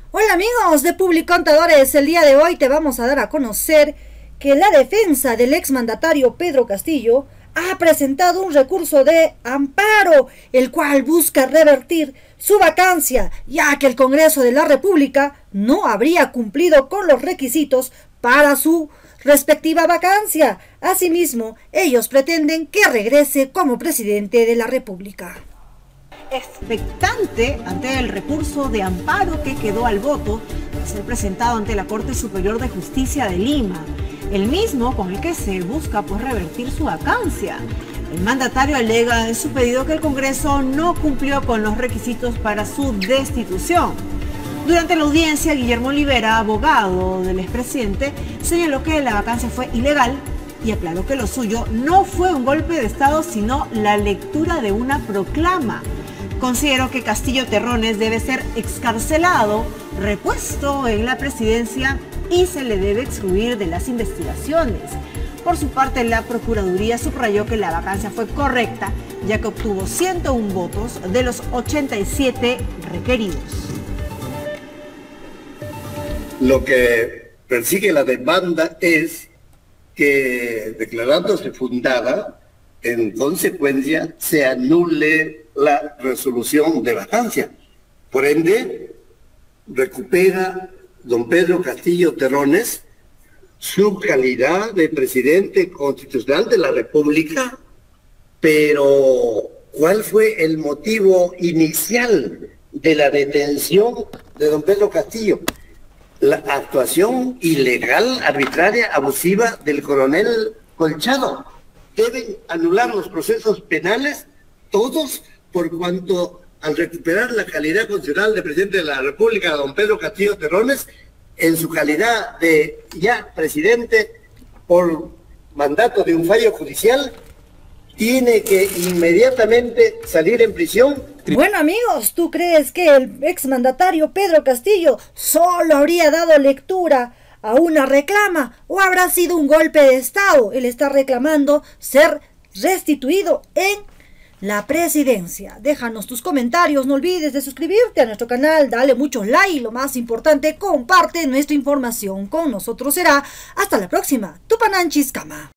Hola amigos de Publicontadores, el día de hoy te vamos a dar a conocer que la defensa del exmandatario Pedro Castillo ha presentado un recurso de amparo, el cual busca revertir su vacancia, ya que el Congreso de la República no habría cumplido con los requisitos para su respectiva vacancia. Asimismo, ellos pretenden que regrese como presidente de la República. Expectante ante el recurso de amparo que quedó al voto de ser presentado ante la Corte Superior de Justicia de Lima, el mismo con el que se busca revertir su vacancia. El mandatario alega en su pedido que el Congreso no cumplió con los requisitos para su destitución. Durante la audiencia, Guillermo Olivera, abogado del expresidente, señaló que la vacancia fue ilegal y aclaró que lo suyo no fue un golpe de Estado, sino la lectura de una proclama. Considero que Castillo Terrones debe ser excarcelado, repuesto en la presidencia y se le debe excluir de las investigaciones. Por su parte, la Procuraduría subrayó que la vacancia fue correcta, ya que obtuvo 101 votos de los 87 requeridos. Lo que persigue la demanda es que, declarándose fundada, en consecuencia se anule la resolución de vacancia. Por ende, recupera don Pedro Castillo Terrones su calidad de presidente constitucional de la República, pero ¿cuál fue el motivo inicial de la detención de don Pedro Castillo? La actuación ilegal, arbitraria, abusiva del coronel Colchado. Deben anular los procesos penales, todos, por cuanto al recuperar la calidad constitucional de presidente de la República, don Pedro Castillo Terrones, en su calidad de ya presidente por mandato de un fallo judicial, tiene que inmediatamente salir en prisión. Bueno amigos, ¿tú crees que el exmandatario Pedro Castillo solo habría dado lectura a una reclama o habrá sido un golpe de Estado? Él está reclamando ser restituido en la presidencia. Déjanos tus comentarios, no olvides de suscribirte a nuestro canal, dale muchos like y lo más importante, comparte nuestra información. Con nosotros será hasta la próxima. Tupananchis Kama.